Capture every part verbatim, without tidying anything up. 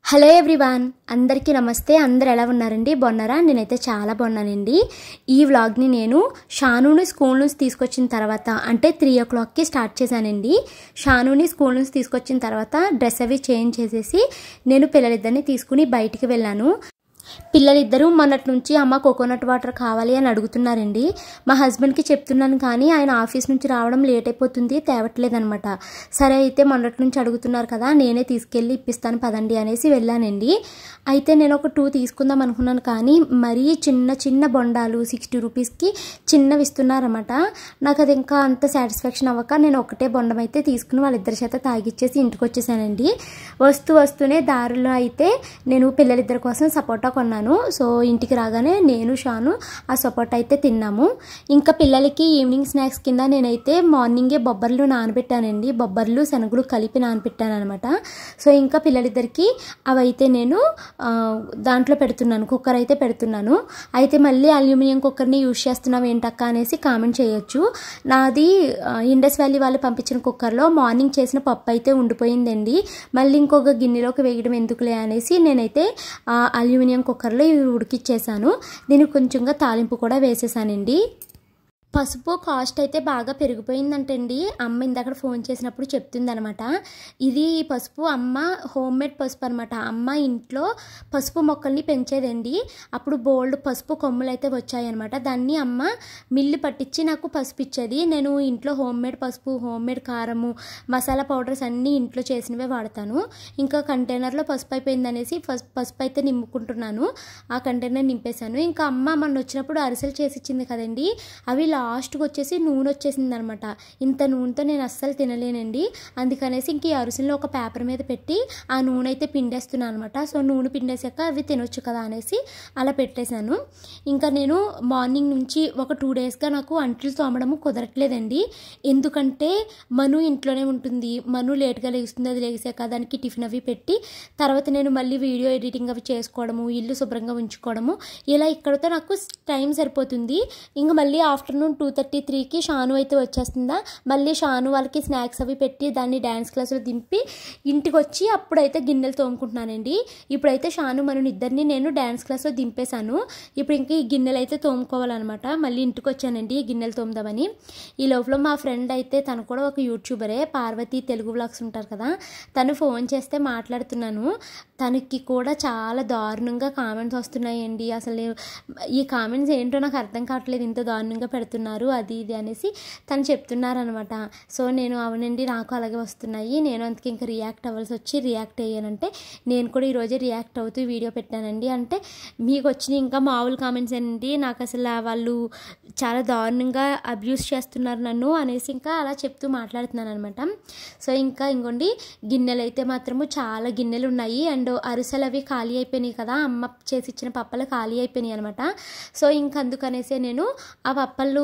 Hello everyone, అందరికీ నమస్తే. అందరు ఎలా ఉన్నారండి? బాగున్నారా? నేనైతే చాలా బాగున్నానండి. ఈ వ్లాగ్ని నేను షానుని స్కూల్ నుంచి తీసుకొచ్చిన తర్వాత అంటే త్రీ ఓ క్లాక్కి స్టార్ట్ చేశానండి. షానుని స్కూల్ నుంచి తీసుకొచ్చిన తర్వాత డ్రెస్ అవి చేంజ్ చేసేసి నేను పిల్లలిద్దరిని తీసుకుని బయటికి వెళ్ళాను. పిల్లలిద్దరూ మొన్నటి నుంచి అమ్మ కోకోనట్ వాటర్ కావాలి అని అడుగుతున్నారండి. మా హస్బెండ్కి చెప్తున్నాను కానీ ఆయన ఆఫీస్ నుంచి రావడం లేట్ అయిపోతుంది, తేవట్లేదనమాట. సరే అయితే మొన్నటి నుంచి అడుగుతున్నారు కదా, నేనే తీసుకెళ్ళి ఇప్పిస్తాను పదండి అనేసి వెళ్ళానండి. అయితే నేను ఒక టూ తీసుకుందాం అనుకున్నాను కానీ మరీ చిన్న చిన్న బొండాలు సిక్స్టీ రూపీస్కి చిన్నవి ఇస్తున్నారన్నమాట. నాకు అది ఇంకా అంత సాటిస్ఫాక్షన్ అవ్వక నేను ఒకటే బొండం అయితే తీసుకుని వాళ్ళిద్దరి చేత తాగిచ్చేసి ఇంటికి వచ్చేసానండి. వస్తూ వస్తూనే దారిలో అయితే నేను పిల్లలిద్దరి కోసం సపోటా కొన్నాను. సో ఇంటికి రాగానే నేను షాను ఆ సపోటా అయితే తిన్నాము. ఇంకా పిల్లలకి ఈవినింగ్ స్నాక్స్ కింద నేనైతే మార్నింగే బొబ్బర్లు నానబెట్టానండి. బొబ్బర్లు శనగలు కలిపి నానబెట్టాను అనమాట. సో ఇంకా పిల్లలిద్దరికి అవైతే నేను దాంట్లో పెడుతున్నాను, కుక్కర్ అయితే పెడుతున్నాను. అయితే మళ్ళీ అల్యూమినియం కుక్కర్ని యూజ్ చేస్తున్నావు ఏంటక్క అనేసి కామెంట్ చేయొచ్చు. నాది ఇండస్ వ్యాలీ వాళ్ళు పంపించిన కుక్కర్లో మార్నింగ్ చేసిన పప్పు అయితే ఉండిపోయిందండి. మళ్ళీ ఇంకొక గిన్నెలోకి వేయడం ఎందుకులే అనేసి నేనైతే అల్యూమినియం కుక్కర్లో ఇవి ఉడికిచ్చేసాను. దీనికి కొంచెంగా తాలింపు కూడా వేసేసానండి. పసుపు కాస్ట్ అయితే బాగా పెరిగిపోయిందంటండి. అమ్మ ఇందాక ఫోన్ చేసినప్పుడు చెప్తుంది అనమాట. ఇది పసుపు అమ్మ హోమ్ మేడ్ పసుపు అనమాట. అమ్మ ఇంట్లో పసుపు మొక్కల్ని పెంచేదండి. అప్పుడు బోల్డ్ పసుపు కొమ్ములు అయితే వచ్చాయన్నమాట. దాన్ని అమ్మ మిల్లు పట్టించి నాకు పసుపు ఇచ్చేది. నేను ఇంట్లో హోమ్ మేడ్ పసుపు, హోమ్ మేడ్ కారము, మసాలా పౌడర్స్ అన్నీ ఇంట్లో చేసినవే వాడతాను. ఇంకా కంటైనర్లో పసుపు అయిపోయింది అనేసి పసుపు అయితే నింపుకుంటున్నాను. ఆ కంటైనర్ నింపేశాను. ఇంకా అమ్మ మొన్న వచ్చినప్పుడు అరిసెలు చేసి ఇచ్చింది కదండి, అవి లాస్ట్కి వచ్చేసి నూనె వచ్చేసింది అనమాట. ఇంత నూనెతో నేను అస్సలు తినలేనండి. అందుకనేసి ఇంక ఈ అరిసెలను ఒక పేపర్ మీద పెట్టి ఆ నూనె అయితే పిండేస్తున్నాను అనమాట. సో నూనె పిండేసాక అవి తినొచ్చు కదా అనేసి అలా పెట్టేశాను. ఇంకా నేను మార్నింగ్ నుంచి ఒక టూ డేస్గా నాకు అంట్లు తోమడము కుదరట్లేదండి. ఎందుకంటే మను ఇంట్లోనే ఉంటుంది. మను లేట్గా లేస్తుంది. అది లేసాక దానికి టిఫిన్ అవి పెట్టి తర్వాత నేను మళ్ళీ వీడియో ఎడిటింగ్ అవి చేసుకోవడము, ఇల్లు శుభ్రంగా ఉంచుకోవడము, ఇలా ఇక్కడతో నాకు టైం సరిపోతుంది. ఇంకా మళ్ళీ ఆఫ్టర్నూన్ టూ థర్టీ త్రీకి షాను అయితే వచ్చేస్తుందా. మళ్ళీ షాను వాళ్ళకి స్నాక్స్ అవి పెట్టి దాన్ని డ్యాన్స్ క్లాసులో దింపి ఇంటికి వచ్చి అప్పుడైతే గిన్నెలు తోముకుంటున్నానండి. ఇప్పుడైతే షాను మన ఇద్దరిని నేను డ్యాన్స్ క్లాస్లో దింపేశాను. ఇప్పుడు ఇంక ఈ గిన్నెలు అయితే తోముకోవాలన్నమాట. మళ్ళీ ఇంటికి వచ్చానండి గిన్నెలు తోముదామని. ఈ లోపల మా ఫ్రెండ్ అయితే తను కూడా ఒక యూట్యూబరే, పార్వతి తెలుగు వ్లాగ్స్ ఉంటారు కదా, తను ఫోన్ చేస్తే మాట్లాడుతున్నాను. తనకి కూడా చాలా దారుణంగా కామెంట్స్ వస్తున్నాయండి. అసలు ఈ కామెంట్స్ ఏంటో నాకు అర్థం కావట్లేదు, ఇంత దారుణంగా పెడుతున్నారు అది ఇది అనేసి తను చెప్తున్నారనమాట. సో నేను అవునండి నాకు అలాగే వస్తున్నాయి, నేను అందుకే ఇంకా రియాక్ట్ అవ్వాల్సి వచ్చి రియాక్ట్ అయ్యానంటే నేను కూడా ఈరోజే రియాక్ట్ అవుతూ వీడియో పెట్టానండి. అంటే మీకు వచ్చిన ఇంకా మామూలు కామెంట్స్ ఏంటి, నాకు అసలు వాళ్ళు చాలా దారుణంగా అబ్యూస్ చేస్తున్నారు నన్ను అనేసి ఇంకా అలా చెప్తూ మాట్లాడుతున్నాను అనమాట. సో ఇంకా ఇంకోండి గిన్నెలు అయితే మాత్రము చాలా గిన్నెలు ఉన్నాయి. అండ్ అరిసెలు అవి ఖాళీ అయిపోయినాయి కదా, అమ్మ చేసి ఇచ్చిన పప్పలు ఖాళీ అయిపోయినాయి అనమాట. సో ఇంకా అందుకనేసే నేను ఆ పప్పలు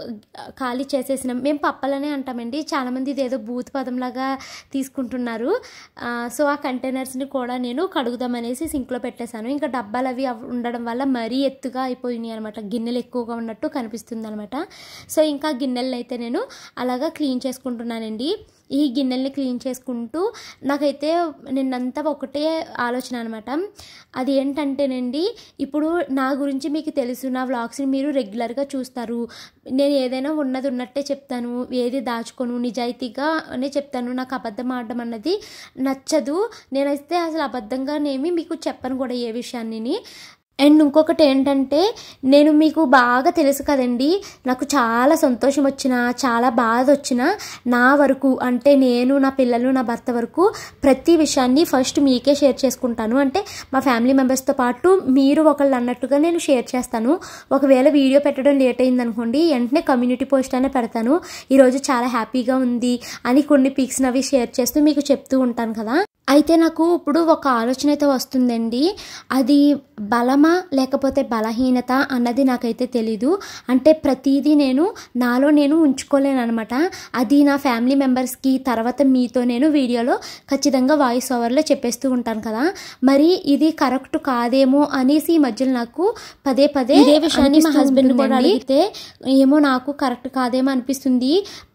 ఖాళీ చేసేసిన, మేము పప్పలనే అంటామండి, చాలామంది ఇదేదో బూత్ పదంలాగా తీసుకుంటున్నారు. సో ఆ కంటైనర్స్ని కూడా నేను కడుగుదామనేసి సింక్లో పెట్టేశాను. ఇంకా డబ్బాలు అవి ఉండడం వల్ల మరీ ఎత్తుగా అయిపోయినాయి అనమాట, గిన్నెలు ఎక్కువగా ఉన్నట్టు కనిపిస్తుంది అనమాట. సో ఇంకా గిన్నెలను అయితే నేను అలాగా క్లీన్ చేసుకుంటున్నానండి. ఈ గిన్నెల్ని క్లీన్ చేసుకుంటూ నాకైతే నిన్నంతా ఒకటే ఆలోచన అనమాట. అది ఏంటంటేనండి, ఇప్పుడు నా గురించి మీకు తెలుసు, నా వ్లాగ్స్ని మీరు రెగ్యులర్గా చూస్తారు. నేను ఏదైనా ఉన్నది ఉన్నట్టే చెప్తాను, ఏది దాచుకోను, నిజాయితీగానే చెప్తాను. నాకు అబద్ధం ఆడడం అన్నది నచ్చదు. నేనైతే అసలు అబద్ధంగానేమి మీకు చెప్పను కూడా ఏ విషయాన్ని. అండ్ ఇంకొకటి ఏంటంటే, నేను మీకు బాగా తెలుసు కదండి, నాకు చాలా సంతోషం వచ్చినా చాలా బాధ వచ్చినా నా వరకు అంటే నేను నా పిల్లలు నా భర్త వరకు ప్రతి విషయాన్ని ఫస్ట్ మీకే షేర్ చేసుకుంటాను. అంటే మా ఫ్యామిలీ మెంబర్స్తో పాటు మీరు ఒకళ్ళు అన్నట్టుగా నేను షేర్ చేస్తాను. ఒకవేళ వీడియో పెట్టడం లేట్ అయింది అనుకోండి, వెంటనే కమ్యూనిటీ పోస్ట్ అనే పెడతాను, ఈరోజు చాలా హ్యాపీగా ఉంది అని కొన్ని పిక్స్ అవి షేర్ చేస్తూ మీకు చెప్తూ ఉంటాను కదా. అయితే నాకు ఇప్పుడు ఒక ఆలోచన అయితే వస్తుందండి. అది బలమా లేకపోతే బలహీనత అన్నది నాకైతే తెలీదు. అంటే ప్రతిదీ నేను నాలో నేను ఉంచుకోలేను అనమాట. అది నా ఫ్యామిలీ మెంబర్స్కి తర్వాత మీతో నేను వీడియోలో ఖచ్చితంగా వాయిస్ ఓవర్లో చెప్పేస్తూ ఉంటాను కదా. మరి ఇది కరెక్ట్ కాదేమో అనేసి ఈ మధ్యలో నాకు పదే పదే ఇదే విషయాన్ని మా హస్బెండ్ కూడా అడిగితే ఏమో నాకు కరెక్ట్ కాదేమో అనిపిస్తుంది.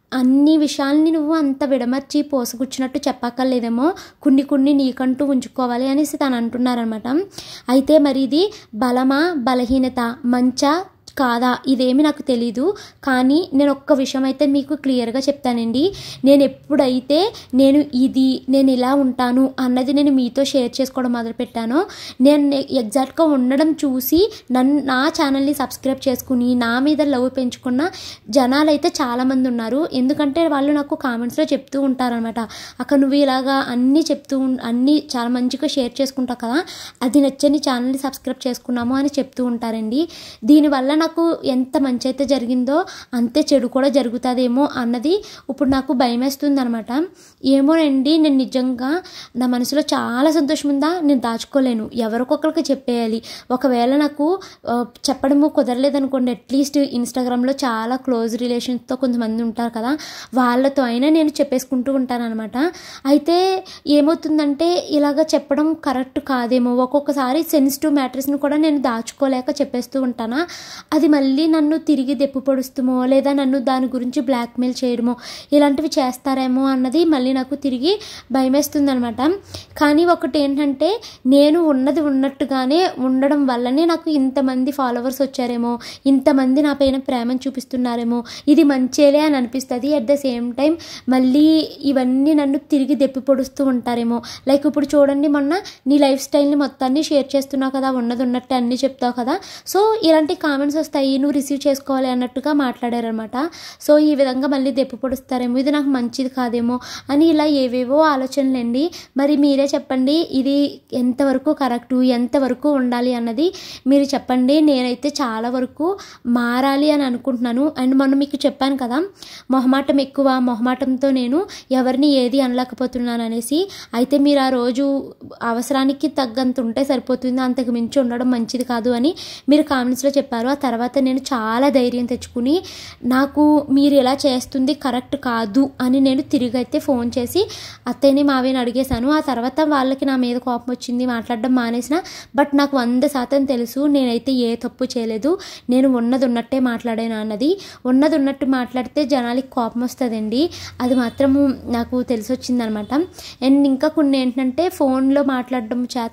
అన్ని విషయాల్ని నువ్వు అంత విడమర్చి పోసుగుచ్చినట్టు చెప్పక్కర్లేదేమో, కొన్ని కొన్ని నీకంటూ ఉంచుకోవాలి అనేసి తను అంటున్నారనమాట. అయితే మరి ఇది బలమా బలహీనత, మంచా కాదా ఇదేమి నాకు తెలీదు, కానీ నేను ఒక్క విషయం అయితే మీకు క్లియర్గా చెప్తానండి. నేను ఎప్పుడైతే నేను ఇది నేను ఇలా ఉంటాను అన్నది నేను మీతో షేర్ చేసుకోవడం మొదలుపెట్టానో, నేను ఎగ్జాక్ట్గా ఉండడం చూసి నన్ను నా ఛానల్ని సబ్స్క్రైబ్ చేసుకుని నా మీద లవ్ పెంచుకున్న జనాలు అయితే చాలామంది ఉన్నారు. ఎందుకంటే వాళ్ళు నాకు కామెంట్స్లో చెప్తూ ఉంటారనమాట, అక్క నువ్వు ఇలాగా అన్నీ చెప్తూ అన్నీ చాలా మంచిగా షేర్ చేసుకుంటావు కదా, అది నచ్చని ఛానల్ని సబ్స్క్రైబ్ చేసుకున్నాము అని చెప్తూ ఉంటారండి. దీనివల్ల నాకు ఎంత మంచి అయితే జరిగిందో అంతే చెడు కూడా జరుగుతుందేమో అన్నది ఇప్పుడు నాకు భయం వేస్తుంది అనమాట. ఏమోనండి, నేను నిజంగా నా మనసులో చాలా సంతోషం ఉందా, నేను దాచుకోలేను, ఎవరికొకరికి చెప్పేయాలి. ఒకవేళ నాకు చెప్పడము కుదరలేదనుకోండి, అట్లీస్ట్ ఇన్స్టాగ్రామ్లో చాలా క్లోజ్ రిలేషన్స్తో కొంతమంది ఉంటారు కదా, వాళ్ళతో అయినా నేను చెప్పేసుకుంటూ ఉంటాను అనమాట. అయితే ఏమవుతుందంటే ఇలాగ చెప్పడం కరెక్ట్ కాదేమో, ఒక్కొక్కసారి సెన్సిటివ్ మ్యాటర్స్ని కూడా నేను దాచుకోలేక చెప్పేస్తూ ఉంటానా, అది మళ్ళీ నన్ను తిరిగి దెప్పు పొడుస్తామో లేదా నన్ను దాని గురించి బ్లాక్మెయిల్ చేయడమో ఇలాంటివి చేస్తారేమో అన్నది మళ్ళీ నాకు తిరిగి భయమేస్తుంది అనమాట. కానీ ఒకటి ఏంటంటే, నేను ఉన్నది ఉన్నట్టుగానే ఉండడం వల్లనే నాకు ఇంతమంది ఫాలోవర్స్ వచ్చారేమో, ఇంతమంది నా పైన ప్రేమను చూపిస్తున్నారేమో, ఇది మంచేలే అని అనిపిస్తుంది. అట్ ద సేమ్ టైం మళ్ళీ ఇవన్నీ నన్ను తిరిగి దెప్పి పొడుస్తూ ఉంటారేమో. లైక్ ఇప్పుడు చూడండి, మొన్న నీ లైఫ్ స్టైల్ని మొత్తాన్ని షేర్ చేస్తున్నావు కదా, ఉన్నది ఉన్నట్టు అన్నీ చెప్తావు కదా, సో ఇలాంటి కామెంట్స్ వస్తాయి, నువ్వు రిసీవ్ చేసుకోవాలి అన్నట్టుగా మాట్లాడారనమాట. సో ఈ విధంగా మళ్ళీ దెప్పి పొడుస్తారేమో, ఇది నాకు మంచిది కాదేమో అని ఇలా ఏవేవో ఆలోచనలండి. మరి మీరే చెప్పండి, ఇది ఎంతవరకు కరెక్టు, ఎంతవరకు ఉండాలి అన్నది మీరు చెప్పండి. నేనైతే చాలా వరకు మారాలి అని అనుకుంటున్నాను. అండ్ మొన్న మీకు చెప్పాను కదా, మొహమాటం ఎక్కువ, మొహమాటంతో నేను ఎవరిని ఏది అనలేకపోతున్నాను అనేసి. అయితే మీరు ఆ రోజు అవసరానికి తగ్గంత ఉంటే సరిపోతుంది, అంతకు మించి ఉండడం మంచిది కాదు అని మీరు కామెంట్స్లో చెప్పారు. ఆ తర్వాత నేను చాలా ధైర్యం తెచ్చుకుని నాకు మీరు ఎలా చేస్తుంది కరెక్ట్ కాదు అని నేను తిరిగి అయితే ఫోన్ చేసి అత్తయ్యని మావేని అడిగేశాను. ఆ తర్వాత వాళ్ళకి నా మీద కోపం వచ్చింది, మాట్లాడడం మానేసిన. బట్ నాకు వంద శాతం తెలుసు నేనైతే ఏ తప్పు చేయలేదు, నేను ఉన్నది ఉన్నట్టే మాట్లాడాను అన్నది. ఉన్నది ఉన్నట్టు మాట్లాడితే జనాలకి కోపం వస్తుందండి, అది మాత్రము నాకు తెలిసి వచ్చిందనమాట. అండ్ ఇంకా కొన్ని ఏంటంటే, ఫోన్లో మాట్లాడడం చేత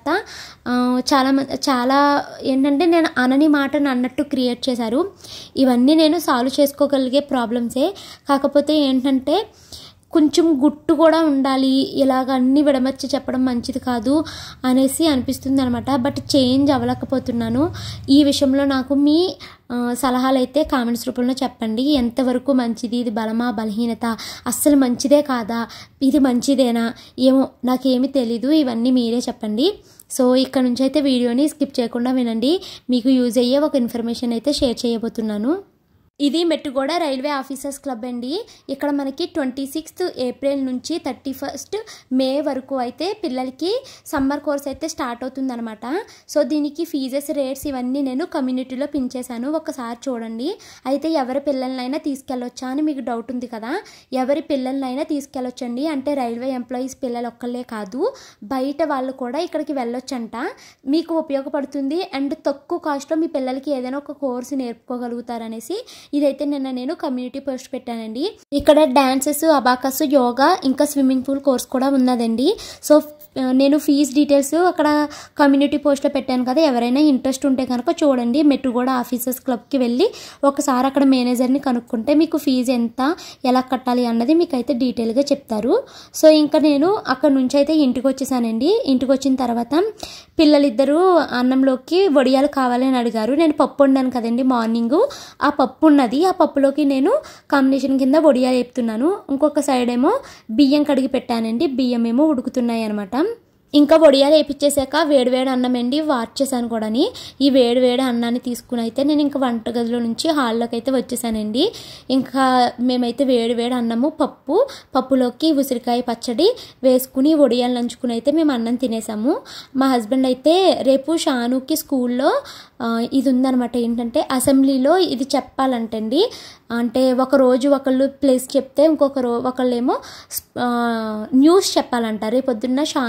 చాలా చాలా ఏంటంటే నేను అనని మాటను అన్నట్టు క్రియేట్ చేశారు. ఇవన్నీ నేను సాల్వ్ చేసుకోగలిగే ప్రాబ్లమ్సే, కాకపోతే ఏంటంటే కొంచెం గుట్టు కూడా ఉండాలి, ఇలాగ అన్నీ విడమర్చి చెప్పడం మంచిది కాదు అనేసి అనిపిస్తుంది అనమాట. బట్ చేంజ్ అవ్వలేకపోతున్నాను. ఈ విషయంలో నాకు మీ సలహాలు అయితే కామెంట్స్ రూపంలో చెప్పండి. ఎంతవరకు మంచిది, ఇది బలమా బలహీనత, అస్సలు మంచిదే కాదా, ఇది మంచిదేనా, ఏమో నాకేమీ తెలీదు, ఇవన్నీ మీరే చెప్పండి. సో ఇక్కడ నుంచి అయితే వీడియోని స్కిప్ చేయకుండా వినండి, మీకు యూజ్ అయ్యే ఒక ఇన్ఫర్మేషన్ అయితే షేర్ చేయబోతున్నాను. ఇది మెట్టుగూడ రైల్వే ఆఫీసర్స్ క్లబ్ అండి. ఇక్కడ మనకి ట్వంటీ సిక్స్త్ ఏప్రిల్ నుంచి థర్టీ ఫస్ట్ మే వరకు అయితే పిల్లలకి సమ్మర్ కోర్స్ అయితే స్టార్ట్ అవుతుందన్నమాట. సో దీనికి ఫీజెస్, రేట్స్ ఇవన్నీ నేను కమ్యూనిటీలో పిన్ చేశాను, ఒకసారి చూడండి. అయితే ఎవరి పిల్లలనైనా తీసుకెళ్ళొచ్చా అని మీకు డౌట్ ఉంది కదా, ఎవరి పిల్లలనైనా తీసుకెళ్ళొచ్చండి. అంటే రైల్వే ఎంప్లాయీస్ పిల్లలు ఒక్కళ్ళే కాదు, బయట వాళ్ళు కూడా ఇక్కడికి వెళ్ళొచ్చంట. మీకు ఉపయోగపడుతుంది అండ్ తక్కువ కాస్ట్లో మీ పిల్లలకి ఏదైనా ఒక కోర్సు నేర్పుకోగలుగుతారనేసి ఇదైతే నిన్న నేను కమ్యూనిటీ పోస్ట్ పెట్టానండి. ఇక్కడ డాన్సెస్, అబాకస్, యోగా, ఇంకా స్విమ్మింగ్ పూల్ కోర్స్ కూడా ఉన్నదండి. సో నేను ఫీజ్ డీటెయిల్స్ అక్కడ కమ్యూనిటీ పోస్ట్లో పెట్టాను కదా, ఎవరైనా ఇంట్రెస్ట్ ఉంటే కనుక చూడండి. మెట్టుగూడ ఆఫీసర్స్ క్లబ్కి వెళ్ళి ఒకసారి అక్కడ మేనేజర్ని కనుక్కుంటే మీకు ఫీజు ఎంత, ఎలా కట్టాలి అన్నది మీకు అయితే డీటెయిల్గా చెప్తారు. సో ఇంకా నేను అక్కడ నుంచి అయితే ఇంటికి వచ్చేసానండి. ఇంటికి వచ్చిన తర్వాత పిల్లలిద్దరూ అన్నంలోకి వడియాలు కావాలని అడిగారు. నేను పప్పు వండాను కదండి మార్నింగ్, ఆ పప్పు ఉన్నది, ఆ పప్పులోకి నేను కాంబినేషన్ కింద వడియాలు వేపుతున్నాను. ఇంకొక సైడ్ ఏమో బియ్యం కడిగి పెట్టానండి, బియ్యం ఏమో ఉడుకుతున్నాయి అనమాట. ఇంకా వడియాలు వేపించేసాక వేడివేడి అన్నం ఎండి వార్చేసాను కూడాని. ఈ వేడివేడి అన్నాన్ని తీసుకుని అయితే నేను ఇంకా వంటగదిలో నుంచి హాల్లోకి అయితే వచ్చేసానండి. ఇంకా మేమైతే వేడివేడి అన్నము, పప్పు, పప్పులోకి ఉసిరికాయ పచ్చడి వేసుకుని వడియాలు నంచుకుని అయితే మేము అన్నం తినేసాము. మా హస్బెండ్ అయితే రేపు షానుకి స్కూల్లో ఇది ఉందనమాట, ఏంటంటే అసెంబ్లీలో ఇది చెప్పాలంటండి. అంటే ఒకరోజు ఒకళ్ళు ప్లేస్ చెప్తే ఇంకొక రో ఒకళ్ళేమో న్యూస్ చెప్పాలంట. రేపు పొద్దున్న షానుకి రేపు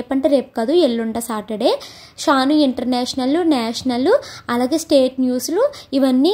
రేపు అంటే రేపు కాదు, ఎల్లుండ సాటర్డే షాను ఇంటర్నేషనల్, నేషనల్, అలాగే స్టేట్ న్యూస్లు ఇవన్నీ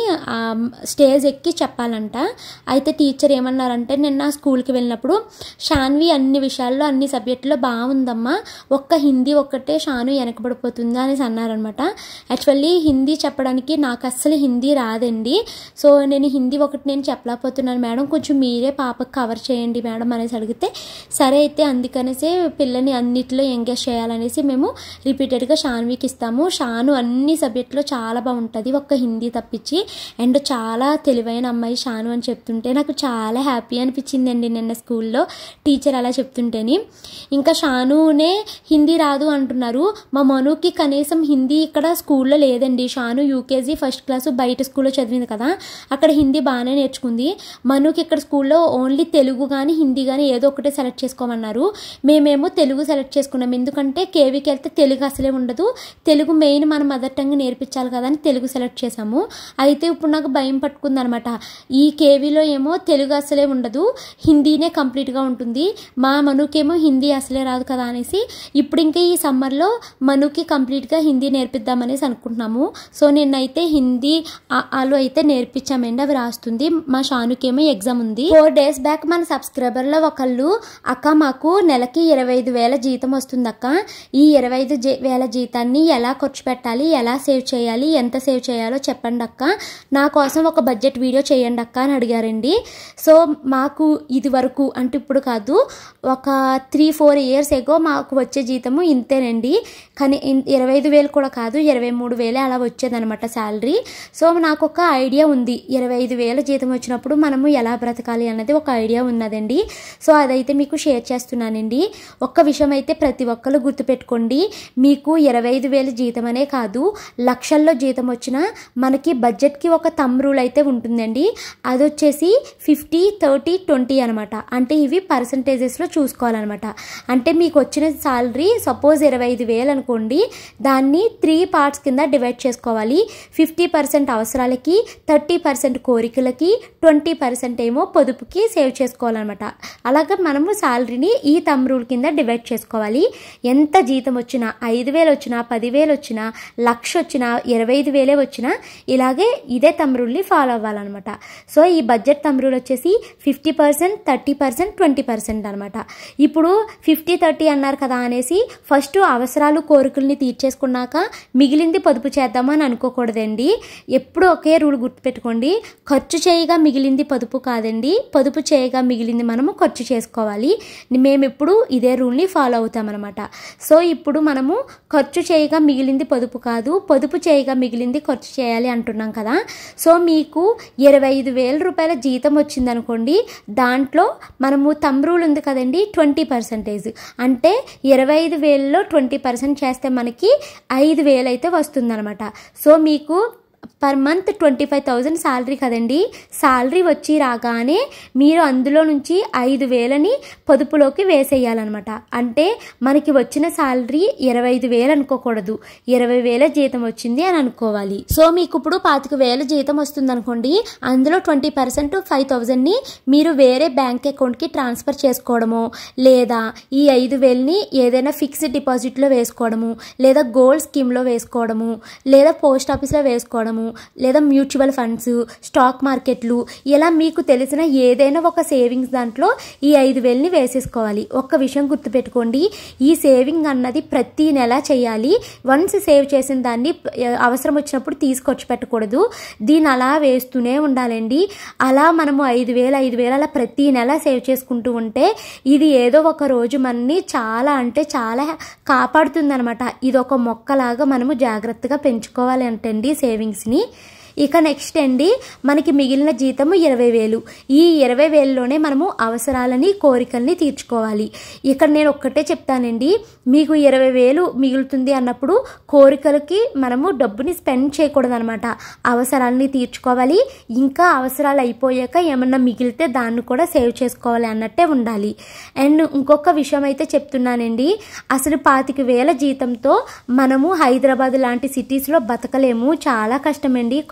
స్టేజ్ ఎక్కి చెప్పాలంట. అయితే టీచర్ ఏమన్నారంటే, నిన్న స్కూల్కి వెళ్ళినప్పుడు షాన్వి అన్ని విషయాల్లో అన్ని సబ్జెక్టులో బాగుందమ్మా, ఒక్క హిందీ ఒక్కటే షాను వెనకబడిపోతుంది అనేసి అన్నారనమాట. యాక్చువల్లీ హిందీ చెప్పడానికి నాకు అస్సలు హిందీ రాదండి. సో నేను హిందీ ఒకటి నేను చెప్పలేకపోతున్నాను మేడం, కొంచెం మీరే పాపకు కవర్ చేయండి మేడం అనేసి అడిగితే, సరే అయితే అందుకనేసి పిల్లని అన్నిటిలో ఎంగేజ్ చేయాలనేసి మేము రిపీటెడ్గా షాన్వికి ఇస్తాము. షాను అన్ని సబ్జెక్టులో చాలా బాగుంటుంది ఒక్క హిందీ తప్పించి. అండ్ చాలా తెలివైన అమ్మాయి షాను అని చెప్తుంటే నాకు చాలా హ్యాపీ అనిపించిందండి నిన్న స్కూల్లో టీచర్ అలా చెప్తుంటేని. ఇంకా షానునే హిందీ రాదు అంటున్నారు. మా మనుకి కనీసం హిందీ ఇక్కడ స్కూల్లో లేదండి. షాను యూకేజీ ఫస్ట్ క్లాసు బయట స్కూల్లో చదివింది కదా, అక్కడ హిందీ బాగానే నేర్చుకుంది. మనుకి ఇక్కడ స్కూల్లో ఓన్లీ తెలుగు కానీ హిందీ కానీ ఏదో ఒకటే సెలెక్ట్ చేసుకోమన్నారు. మేమేమో తెలుగు సెలెక్ట్ చేసుకున్నాం, ఎందుకంటే కేవీకి వెళ్తే తెలుగు అసలే ఉండదు, తెలుగు మెయిన్ మన మదర్ టంగ్ నేర్పించాలి కదా అని తెలుగు సెలెక్ట్ చేసాము. అయితే ఇప్పుడు నాకు భయం పట్టుకుంది అనమాట, ఈ కేవీలో ఏమో తెలుగు అసలే ఉండదు, హిందీనే కంప్లీట్గా ఉంటుంది, మా మనుకేమో హిందీ అసలే రాదు కదా అనేసి ఇప్పుడు ఇంకా ఈ సమ్మర్లో మనుకి కంప్లీట్గా హిందీ నేర్పిద్దామనేసి అనుకుంటున్నాము. సో నిన్నైతే హిందీ ఆలో అయితే నేర్పించామండి, అవి రాస్తుంది. మా షానుకేమో ఎగ్జామ్ ఉంది. ఫోర్ డేస్ బ్యాక్ మన సబ్స్క్రైబర్లో ఒకళ్ళు, అక్క మాకు నెలకి ఇరవై ఐదు వేల జీతం వస్తుంది అక్క, ఈ ఇరవై ఐదు వేల జీతాన్ని ఎలా ఖర్చు పెట్టాలి, ఎలా సేవ్ చేయాలి, ఎంత సేవ్ చేయాలో చెప్పండి అక్క, నా కోసం ఒక బడ్జెట్ వీడియో చేయండి అక్క అని అడిగారండి. సో మాకు ఇది వరకు అంటే ఇప్పుడు కాదు, ఒక త్రీ ఫోర్ ఇయర్స్ ఎగో మాకు వచ్చే జీతము ఇంతేనండి. కానీ ఇరవై ఐదు వేలు కూడా కాదు, ఇరవై మూడు వేలే అలా వచ్చేదనమాట శాలరీ. సో నాకు ఒక ఐడియా ఉంది, ఇరవై ఐదు వేల జీతం వచ్చినప్పుడు మనము ఎలా బ్రతకాలి అన్నది ఒక ఐడియా ఉన్నదండి. సో అదైతే మీకు షేర్ చేస్తున్నానండి. ఒక్క విషయం అయితే ప్రతి ఒక్కరు గుర్తుపెట్టుకోండి, మీకు ఇరవై ఐదు వేల జీతం అనే కాదు, లక్షల్లో జీతం వచ్చినా మనకి బడ్జెట్కి ఒక థంబ్ రూల్ అయితే ఉంటుందండి. అది వచ్చేసి ఫిఫ్టీ థర్టీ ట్వంటీ అనమాట. అంటే ఇవి పర్సంటేజెస్లో చూసుకోవాలన్నమాట. అంటే మీకు వచ్చిన శాలరీ సపోజ్ ఇరవై ఐదు వేలు అనుకోండి, దాన్ని త్రీ పార్ట్స్ కింద డివైడ్ చేసుకోవాలి. ఫిఫ్టీ పర్సెంట్ అవసరాలకి, థర్టీ పర్సెంట్ కోరికలకి, ట్వంటీ పర్సెంట్ ఏమో పొదుపుకి సేవ్ చేసుకోవాలన్నమాట. అలాగే మనము శాలరీని ఈ థంబ్ రూల్ కింద డివైడ్ చేసుకోవాలి. ఎంత జీతం వచ్చినా, ఐదు వేలు వచ్చినా, పదివేలు వచ్చినా, లక్ష వచ్చినా, ఇరవై ఐదు వేలే వచ్చినా ఇలాగే ఇదే థంబ్ రూల్ని ఫాలో అవ్వాలన్నమాట. సో ఈ బడ్జెట్ థంబ్ రూల్ వచ్చేసి fifty percent thirty percent twenty percent అనమాట. ఇప్పుడు ఫిఫ్టీ థర్టీ అన్నారు కదా అనేసి ఫస్ట్ అవసరాలు కోరికల్ని తీర్చేసుకున్నాక మిగిలింది పొదుపు చేద్దామని అనుకోకూడదండి. ఎప్పుడు ఒకే రూల్ గుర్తుపెట్టుకోండి, ఖర్చు చేయగా మిగిలింది పొదుపు కాదండి, పొదుపు చేయగా మిగిలింది మనము ఖర్చు చేసుకోవాలి. మేము ఎప్పుడు ఇదే రూల్ని ఫాలో అవుతామన్నమాట. సో ఇప్పుడు మనము ఖర్చు చేయగా మిగిలింది పొదుపు కాదు, పొదుపు చేయగా మిగిలింది ఖర్చు చేయాలి అంటున్నాం కదా. సో మీకు ఇరవై ఐదు వేల రూపాయల జీతం వచ్చిందనుకోండి, దాంట్లో మనము థంబ్ రూల్ ఉంది కదండి, ట్వంటీ పర్సెంటేజ్ అంటే ఇరవై ఐదు వేలలో ట్వంటీ పర్సెంట్ చేస్తే మనకి ఐదు వేలు అయితే వస్తుందన్నమాట. సో మీకు per month twenty five thousand salary కదండి, శాలరీ వచ్చి రాగానే మీరు అందులో నుంచి ఐదు వేలని పొదుపులోకి వేసేయాలన్నమాట. అంటే మనకి వచ్చిన శాలరీ ఇరవై ఐదు వేలు అనుకోకూడదు, ఇరవై వేల జీతం వచ్చింది అని అనుకోవాలి. సో మీకు ఇప్పుడు పాతిక వేల జీతం వస్తుంది అనుకోండి, అందులో ట్వంటీ పర్సెంట్ ఫైవ్ థౌజండ్ని మీరు వేరే బ్యాంక్ అకౌంట్కి ట్రాన్స్ఫర్ చేసుకోవడము, లేదా ఈ ఐదు వేలని ఏదైనా ఫిక్స్డ్ డిపాజిట్లో వేసుకోవడము, లేదా గోల్డ్ స్కీమ్లో వేసుకోవడము, లేదా పోస్ట్ ఆఫీస్లో వేసుకోవడము, లేదా మ్యూచువల్ ఫండ్స్, స్టాక్ మార్కెట్లు, ఇలా మీకు తెలిసిన ఏదైనా ఒక సేవింగ్స్ దాంట్లో ఈ ఐదు వేలని వేసేసుకోవాలి. ఒక్క విషయం గుర్తుపెట్టుకోండి, ఈ సేవింగ్ అన్నది ప్రతి నెల చేయాలి. వన్స్ సేవ్ చేసిన దాన్ని అవసరం వచ్చినప్పుడు తీసుకొచ్చి పెట్టకూడదు, దీన్ని అలా వేస్తూనే ఉండాలండి. అలా మనము ఐదు వేలు ఐదు వేలు అలా ప్రతి నెల సేవ్ చేసుకుంటూ ఉంటే ఇది ఏదో ఒక రోజు మనని చాలా అంటే చాలా కాపాడుతుంది అనమాట. ఇది ఒక మొక్కలాగా మనము జాగ్రత్తగా పెంచుకోవాలి అంటండి సేవింగ్స్ని. ఇక నెక్స్ట్ అండి, మనకి మిగిలిన జీతము ఇరవై వేలు. ఈ ఇరవై వేలలోనే మనము అవసరాలని కోరికల్ని తీర్చుకోవాలి. ఇక్కడ నేను ఒక్కటే చెప్తానండి, మీకు ఇరవై వేలు మిగులుతుంది అన్నప్పుడు కోరికలకి మనము డబ్బుని స్పెండ్ చేయకూడదు అనమాట. అవసరాలని తీర్చుకోవాలి, ఇంకా అవసరాలు అయిపోయాక ఏమన్నా మిగిలితే దాన్ని కూడా సేవ్ చేసుకోవాలి అన్నట్టే ఉండాలి. అండ్ ఇంకొక విషయం అయితే చెప్తున్నానండి, అసలు పాతిక వేల జీతంతో మనము హైదరాబాద్ లాంటి సిటీస్లో బతకలేము, చాలా కష్టమండి.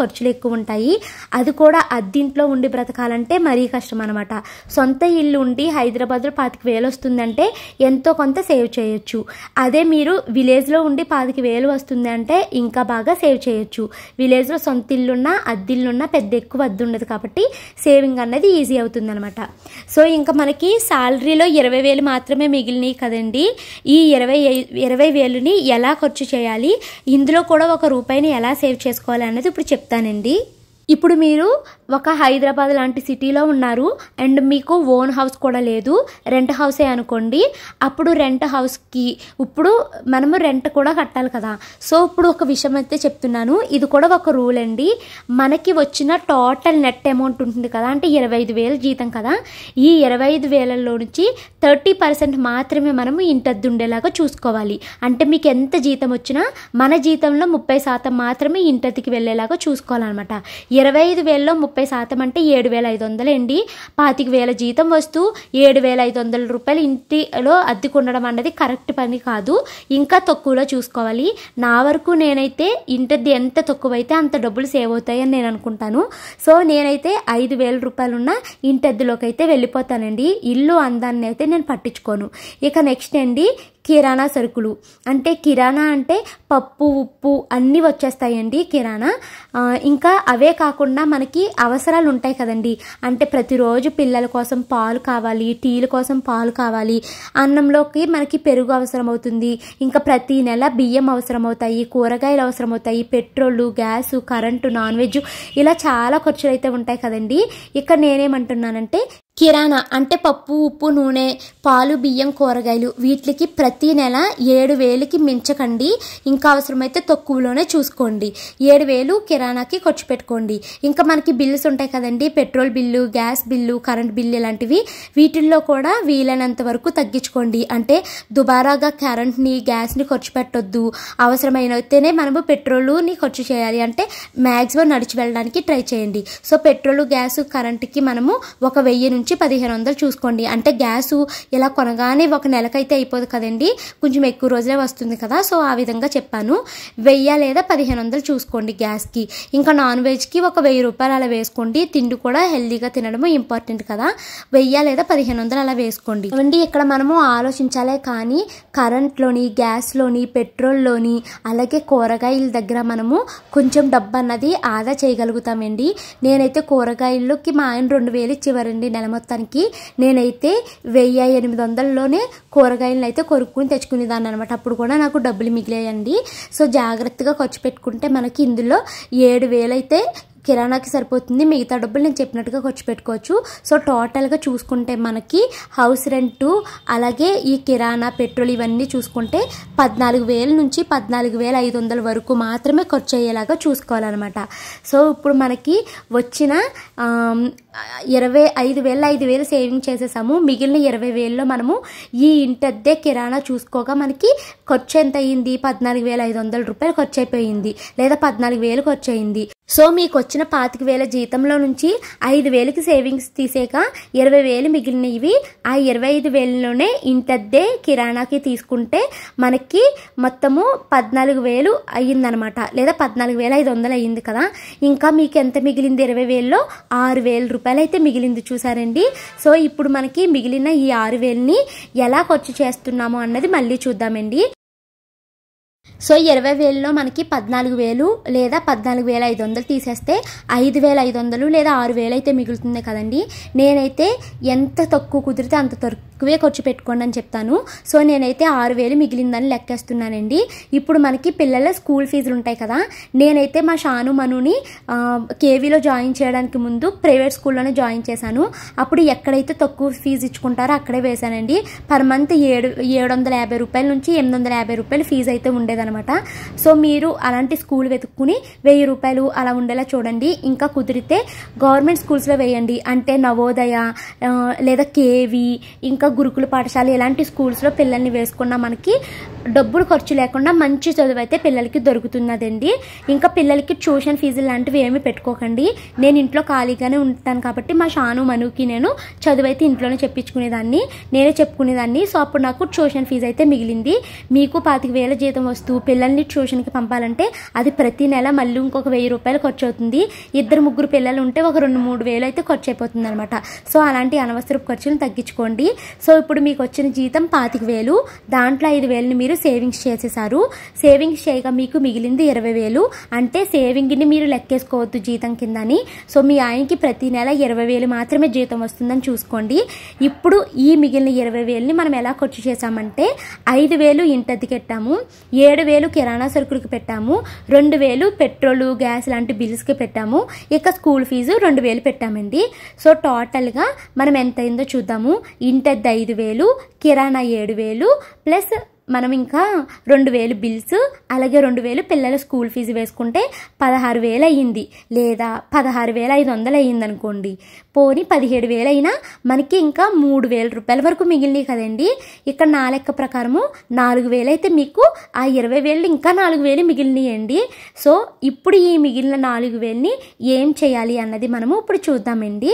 ఖర్చులు ఎక్కువ ఉంటాయి. అది కూడా అద్దింట్లో ఉండి బ్రతకాలంటే మరీ కష్టం అనమాట. సొంత ఇల్లు ఉండి హైదరాబాద్లో పాతిక వేలు వస్తుందంటే ఎంతో కొంత సేవ్ చేయొచ్చు. అదే మీరు విలేజ్లో ఉండి పాతిక వేలు వస్తుంది అంటే ఇంకా బాగా సేవ్ చేయొచ్చు. విలేజ్లో సొంత ఇల్లున్నా అద్దిల్లున్నా పెద్ద ఎక్కువ అద్దు ఉండదు కాబట్టి సేవింగ్ అన్నది ఈజీ అవుతుంది అనమాట. సో ఇంకా మనకి శాలరీలో ఇరవై వేలు మాత్రమే మిగిలినాయి కదండి. ఈ ఇరవై ఇరవై వేలుని ఎలా ఖర్చు చేయాలి, ఇందులో కూడా ఒక రూపాయిని ఎలా సేవ్ చేసుకోవాలి అనేది ఇప్పుడు చెప్తానండి. ఇప్పుడు మీరు ఒక హైదరాబాద్ లాంటి సిటీలో ఉన్నారు అండ్ మీకు ఓన్ హౌస్ కూడా లేదు, రెంట్ హౌసే అనుకోండి. అప్పుడు రెంట్ హౌస్కి ఇప్పుడు మనము రెంట్ కూడా కట్టాలి కదా. సో ఇప్పుడు ఒక విషయం అయితే చెప్తున్నాను, ఇది కూడా ఒక రూల్ అండి. మనకి వచ్చిన టోటల్ నెట్ అమౌంట్ ఉంటుంది కదా, అంటే ఇరవై ఐదు వేలు జీతం కదా, ఈ ఇరవై ఐదు వేలలో నుంచి థర్టీ పర్సెంట్ మాత్రమే మనము ఇంటద్దు ఉండేలాగా చూసుకోవాలి. అంటే మీకు ఎంత జీతం వచ్చినా మన జీతంలో ముప్పై శాతం మాత్రమే ఇంటద్దుకి వెళ్ళేలాగా చూసుకోవాలన్నమాట. ఇరవై ఐదు వేలలో ముప్పై శాతం అంటే ఏడు వేల ఐదు వందలు అండి. పాతిక వేల జీతం వస్తూ ఏడు వేల ఐదు వందల రూపాయలు ఇంటిలో అద్దెకు ఉండడం అన్నది కరెక్ట్ పని కాదు. ఇంకా తక్కువలో చూసుకోవాలి. నా వరకు నేనైతే ఇంటద్ది ఎంత తక్కువైతే అంత డబ్బులు సేవ్ అవుతాయి అని నేను అనుకుంటాను. సో నేనైతే ఐదు వేల రూపాయలు ఉన్న ఇంటద్దులోకి అయితే వెళ్ళిపోతానండి. ఇల్లు అందాన్ని అయితే నేను పట్టించుకోను. ఇక నెక్స్ట్ అండి కిరాణా సరుకులు. అంటే కిరాణా అంటే పప్పు ఉప్పు అన్నీ వచ్చేస్తాయండి కిరాణా. ఇంకా అవే కాకుండా మనకి అవసరాలు ఉంటాయి కదండి. అంటే ప్రతిరోజు పిల్లల కోసం పాలు కావాలి, టీల కోసం పాలు కావాలి, అన్నంలోకి మనకి పెరుగు అవసరం అవుతుంది, ఇంకా ప్రతి నెల బియ్యం అవసరం అవుతాయి, కూరగాయలు అవసరం అవుతాయి, petrol, gas, current, non veg, ఇలా చాలా ఖర్చులు అయితే ఉంటాయి కదండి. ఇక్కడ నేనేమంటున్నానంటే కిరాణా అంటే పప్పు ఉప్పు నూనె పాలు బియ్యం కూరగాయలు వీటికి ప్రతి నెల ఏడు వేలకి మించకండి. ఇంకా అవసరమైతే తక్కువలోనే చూసుకోండి. ఏడు వేలు కిరాణాకి ఖర్చు పెట్టుకోండి. ఇంకా మనకి బిల్లుస్ ఉంటాయి కదండి, petrol bill, gas bill, current bill ఇలాంటివి, వీటిల్లో కూడా వీలైనంత వరకు తగ్గించుకోండి. అంటే దుబారాగా కరెంట్ని గ్యాస్ని ఖర్చు పెట్టొద్దు. అవసరమైనతేనే మనము పెట్రోలుని ఖర్చు చేయాలి. అంటే మ్యాక్సిమం నడిచి వెళ్ళడానికి ట్రై చేయండి. సో పెట్రోలు గ్యాస్ కరెంట్కి మనము ఒక వెయ్యి నుంచి పదిహేను వందలు చూసుకోండి. అంటే గ్యాసు ఇలా కొనగానే ఒక నెలకైతే అయిపోదు కదండి, కొంచెం ఎక్కువ రోజులే వస్తుంది కదా. సో ఆ విధంగా చెప్పాను. వెయ్యి లేదా పదిహేను వందలు చూసుకోండి గ్యాస్కి. ఇంకా నాన్ వెజ్కి ఒక వెయ్యి రూపాయలు అలా వేసుకోండి. తిండి కూడా హెల్దీగా తినడము ఇంపార్టెంట్ కదా. వెయ్యి లేదా పదిహేను వందలు అలా వేసుకోండి. అండి ఇక్కడ మనము ఆలోచించాలే కానీ కరెంట్లోని గ్యాస్లోని పెట్రోల్లోని అలాగే కూరగాయల దగ్గర మనము కొంచెం డబ్బు అన్నది ఆదా చేయగలుగుతామండి. నేనైతే కూరగాయల్లోకి మా ఆయన రెండు వేలు ఇచ్చేవారండి నెల మొత్తానికి. నేనైతే వెయ్యి ఎనిమిది వందల్లోనే కూరగాయలను అయితే కొనుక్కుని తెచ్చుకునేదాన్ని అనమాట. అప్పుడు కూడా నాకు డబ్బులు మిగిలాయండి. సో జాగ్రత్తగా ఖర్చు పెట్టుకుంటే మనకి ఇందులో ఏడు వేలు అయితే కిరాణాకి సరిపోతుంది. మిగతా డబ్బులు నేను చెప్పినట్టుగా ఖర్చు పెట్టుకోవచ్చు. సో టోటల్గా చూసుకుంటే మనకి హౌస్ రెంటు అలాగే ఈ కిరాణా పెట్రోల్ ఇవన్నీ చూసుకుంటే పద్నాలుగు వేల నుంచి పద్నాలుగు వేల ఐదు వందల వరకు మాత్రమే ఖర్చు అయ్యేలాగా చూసుకోవాలన్నమాట. సో ఇప్పుడు మనకి వచ్చిన ఇరవై ఐదు వేల ఐదు వేలు సేవింగ్ చేసేసాము. మిగిలిన ఇరవై వేలలో మనము ఈ ఇంటద్దే కిరాణా చూసుకోగా మనకి ఖర్చు ఎంత అయ్యింది, పద్నాలుగు వేల ఐదు వందల రూపాయలు ఖర్చు అయిపోయింది, లేదా పద్నాలుగు వేలు ఖర్చు అయింది. సో మీకు వచ్చిన పాతిక వేల జీతంలో నుంచి ఐదు వేలకి సేవింగ్స్ తీసేక ఇరవై వేలు మిగిలినవి. ఆ ఇరవై ఐదు వేలలోనే ఇంటద్దే కిరాణాకి తీసుకుంటే మనకి మొత్తము పద్నాలుగు వేలు అయ్యిందనమాట, లేదా పద్నాలుగు వేల ఐదు వందలు అయ్యింది కదా. ఇంకా మీకు ఎంత మిగిలింది ఇరవై వేలలో ఆరు వేల రూపాయలు అయితే మిగిలింది చూసారండి. సో ఇప్పుడు మనకి మిగిలిన ఈ ఆరు వేలని ఎలా ఖర్చు చేస్తున్నాము అన్నది మళ్ళీ చూద్దామండి. సో ఇరవై వేలలో మనకి పద్నాలుగు వేలు లేదా పద్నాలుగు వేల ఐదు వందలు తీసేస్తే ఐదు వేల ఐదు వందలు లేదా ఆరు వేలు అయితే మిగులుతుంది కదండి. నేనైతే ఎంత తక్కువ కుదిరితే అంత తక్కువే ఖర్చు పెట్టుకోండి అని చెప్తాను. సో నేనైతే ఆరు వేలు మిగిలిందని లెక్కేస్తున్నానండి. ఇప్పుడు మనకి పిల్లల స్కూల్ ఫీజులు ఉంటాయి కదా. నేనైతే మా షాను మనుని కేవీలో జాయిన్ చేయడానికి ముందు ప్రైవేట్ స్కూల్లోనే జాయిన్ చేశాను. అప్పుడు ఎక్కడైతే తక్కువ ఫీజు ఇచ్చుకుంటారో అక్కడే వేశానండి. పర్ మంత్ ఏడు ఏడు వందల యాభై రూపాయల నుంచి ఎనిమిది వందల యాభై రూపాయలు ఫీజు అయితే ఉండేదన్నమాట. సో మీరు అలాంటి స్కూల్ వెతుక్కుని వెయ్యి రూపాయలు అలా ఉండేలా చూడండి. ఇంకా కుదిరితే గవర్నమెంట్ స్కూల్స్లో వేయండి. అంటే నవోదయ లేదా కేవీ ఇంకా గురుకుల పాఠశాల ఇలాంటి స్కూల్స్లో పిల్లల్ని వేసుకున్నా మనకి డబ్బులు ఖర్చు లేకుండా మంచి చదువు అయితే పిల్లలకి దొరుకుతున్నదండి. ఇంకా పిల్లలకి ట్యూషన్ ఫీజులు లాంటివి ఏమి పెట్టుకోకండి. నేను ఇంట్లో ఖాళీగానే ఉంటాను కాబట్టి మా షాను మనుకి నేను చదువు అయితే ఇంట్లోనే చెప్పించుకునేదాన్ని, నేనే చెప్పుకునేదాన్ని. సో అప్పుడు నాకు ట్యూషన్ ఫీజు అయితే మిగిలింది. మీకు పాతిక వేల జీతం వస్తూ పిల్లల్ని ట్యూషన్కి పంపాలంటే అది ప్రతి నెల మళ్ళీ ఇంకొక వెయ్యి రూపాయలు ఖర్చు అవుతుంది. ఇద్దరు ముగ్గురు పిల్లలు ఉంటే ఒక రెండు మూడు వేలు అయితే ఖర్చు అయిపోతుంది అనమాట. సో అలాంటి అనవసరపు ఖర్చులను తగ్గించుకోండి. సో ఇప్పుడు మీకు వచ్చిన జీతం పాతిక వేలు, దాంట్లో ఐదు వేలని మీరు సేవింగ్స్ చేసేసారు. సేవింగ్స్ చేయగా మీకు మిగిలింది ఇరవై వేలు. అంటే సేవింగ్ని మీరు లెక్కేసుకోవద్దు జీతం కిందని. సో మీ ఆయనకి ప్రతి నెల ఇరవై వేలు మాత్రమే జీతం వస్తుందని చూసుకోండి. ఇప్పుడు ఈ మిగిలిన ఇరవై వేలని మనం ఎలా ఖర్చు చేసామంటే ఐదు వేలు ఇంటద్దెకి పెట్టాము, ఏడు వేలు కిరాణా సరుకులకి పెట్టాము, రెండు వేలు పెట్రోలు గ్యాస్ లాంటి బిల్స్కి పెట్టాము, ఇక స్కూల్ ఫీజు రెండు వేలు పెట్టామండి. సో టోటల్గా మనం ఎంత అయిందో చూద్దాము. ఇంటద్దె ఐదు వేలు, కిరాణా ఏడు వేలు, ప్లస్ మనం ఇంకా రెండు వేలు బిల్స్, అలాగే రెండు వేలు పిల్లల స్కూల్ ఫీజు వేసుకుంటే పదహారు వేలు అయ్యింది. లేదా పదహారు వేల ఐదు వందలు అయ్యింది అనుకోండి. పోనీ పదిహేడు వేలు అయినా మనకి ఇంకా మూడు వేల రూపాయల వరకు మిగిలినాయి కదండి. ఇక్కడ నా లెక్క ప్రకారము నాలుగు వేలు అయితే మీకు ఆ ఇరవై వేలు ఇంకా నాలుగు వేలు మిగిలినాయండి. సో ఇప్పుడు ఈ మిగిలిన నాలుగు వేలని ఏం చేయాలి అన్నది మనము ఇప్పుడు చూద్దామండి.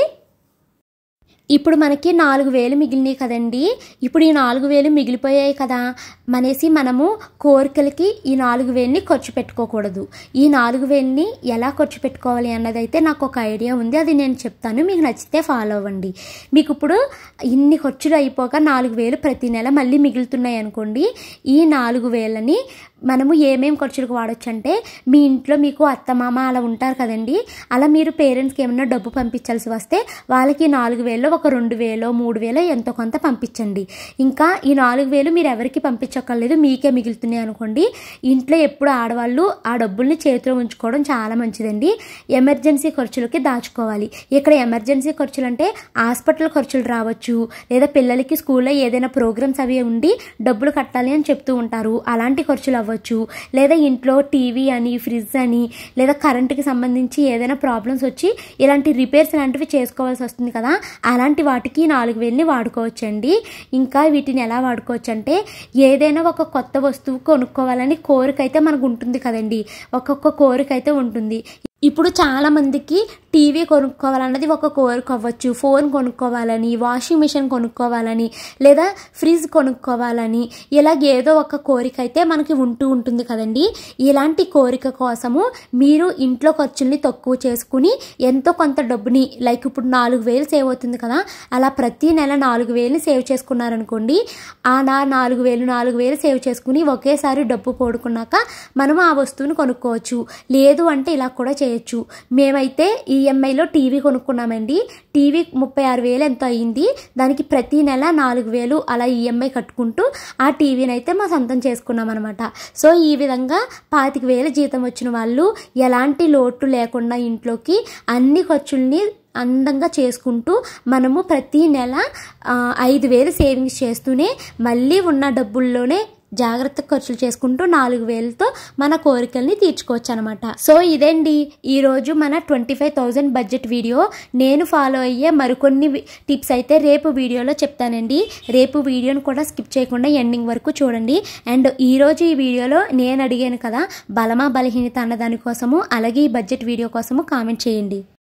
ఇప్పుడు మనకి నాలుగు వేలు మిగిలినాయి కదండి. ఇప్పుడు ఈ నాలుగు వేలు మిగిలిపోయాయి కదా మనేసి మనము కోరికలకి ఈ నాలుగు వేలని ఖర్చు పెట్టుకోకూడదు. ఈ నాలుగు వేలని ఎలా ఖర్చు పెట్టుకోవాలి అన్నది అయితే నాకు ఒక ఐడియా ఉంది, అది నేను చెప్తాను, మీకు నచ్చితే ఫాలో అవ్వండి. మీకు ఇప్పుడు ఇన్ని ఖర్చులు అయిపోగా నాలుగు వేలు ప్రతి నెల మళ్ళీ మిగులుతున్నాయి అనుకోండి. ఈ నాలుగు వేలని మనము ఏమేమి ఖర్చులకు వాడచ్చు అంటే, మీ ఇంట్లో మీకు అత్తమామ అలా ఉంటారు కదండి, అలా మీరు పేరెంట్స్కి ఏమన్నా డబ్బు పంపించాల్సి వస్తే వాళ్ళకి నాలుగు వేలలో ఒక రెండు వేలో మూడు వేలో ఎంతో కొంత పంపించండి. ఇంకా ఈ నాలుగు వేలు మీరు ఎవరికి పంపించక్కర్లేదు, మీకే మిగులుతున్నాయి అనుకోండి. ఇంట్లో ఎప్పుడు ఆడవాళ్ళు ఆ డబ్బుల్ని చేతిలో ఉంచుకోవడం చాలా మంచిదండి. ఎమర్జెన్సీ ఖర్చులకి దాచుకోవాలి. ఇక్కడ ఎమర్జెన్సీ ఖర్చులు అంటే హాస్పిటల్ ఖర్చులు రావచ్చు, లేదా పిల్లలకి స్కూల్లో ఏదైనా ప్రోగ్రామ్స్ అవి ఉండి డబ్బులు కట్టాలి అని చెప్తూ ఉంటారు, అలాంటి ఖర్చులు అవ్వచ్చు. లేదా ఇంట్లో టీవీ అని, ఫ్రిడ్జ్ అని, లేదా కరెంటుకి సంబంధించి ఏదైనా ప్రాబ్లమ్స్ వచ్చి ఇలాంటి రిపేర్స్ లాంటివి చేసుకోవాల్సి వస్తుంది కదా, అలాంటి వాటికి నాలుగు వేలని వాడుకోవచ్చండి. ఇంకా వీటిని ఎలా వాడుకోవచ్చు అంటే, ఏదైనా ఒక కొత్త వస్తువు కొనుక్కోవాలని కోరిక అయితే మనకు ఉంటుంది కదండి, ఒక్కొక్క కోరిక అయితే ఉంటుంది. ఇప్పుడు చాలామందికి టీవీ కొనుక్కోవాలన్నది ఒక కోరిక అవ్వచ్చు, ఫోన్ కొనుక్కోవాలని, వాషింగ్ మిషన్ కొనుక్కోవాలని, లేదా ఫ్రిడ్జ్ కొనుక్కోవాలని, ఇలాగ ఏదో ఒక కోరిక అయితే మనకి ఉంటూ ఉంటుంది కదండి. ఇలాంటి కోరిక కోసము మీరు ఇంట్లో ఖర్చుల్ని తక్కువ చేసుకుని ఎంతో కొంత డబ్బుని, లైక్ ఇప్పుడు నాలుగు వేలు సేవ్ అవుతుంది కదా, అలా ప్రతి నెల నాలుగు వేలు సేవ్ చేసుకున్నారనుకోండి. ఆ నా నాలుగు వేలు నాలుగు వేలు సేవ్ చేసుకుని ఒకేసారి డబ్బు పోడుకున్నాక మనం ఆ వస్తువుని కొనుక్కోవచ్చు. లేదు అంటే ఇలా కూడా చేయొచ్చు. మేమైతే ఈఎంఐలో టీవీ కొనుక్కున్నామండి. టీవీ ముప్పై ఆరు వేలు ఎంతో అయ్యింది. దానికి ప్రతి నెల నాలుగు వేలు అలా ఈఎంఐ కట్టుకుంటూ ఆ టీవీని అయితే మా సొంతం చేసుకున్నాం అనమాట. సో ఈ విధంగా పాతిక వేలు జీతం వచ్చిన వాళ్ళు ఎలాంటి లోటు లేకుండా ఇంట్లోకి అన్ని ఖర్చుల్ని అందంగా చేసుకుంటూ మనము ప్రతి నెల ఐదు వేలు సేవింగ్స్ చేస్తూనే మళ్ళీ ఉన్న డబ్బుల్లోనే జాగ్రత్త ఖర్చులు చేసుకుంటూ నాలుగు వేలతో మన కోరికల్ని తీర్చుకోవచ్చు అనమాట. సో ఇదండి ఈరోజు మన twenty five thousand budget video. నేను ఫాలో అయ్యే మరికొన్ని టిప్స్ అయితే రేపు వీడియోలో చెప్తానండి. రేపు వీడియోని కూడా స్కిప్ చేయకుండా ఎండింగ్ వరకు చూడండి. అండ్ ఈరోజు ఈ వీడియోలో నేను అడిగాను కదా బలమా బలహీనత అన్న దానికోసము, అలాగే ఈ బడ్జెట్ వీడియో కోసము కామెంట్ చేయండి.